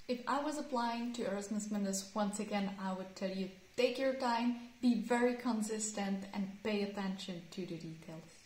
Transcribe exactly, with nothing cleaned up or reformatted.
If I was applying to Erasmus Mundus, once again, I would tell you, take your time, be very consistent and pay attention to the details.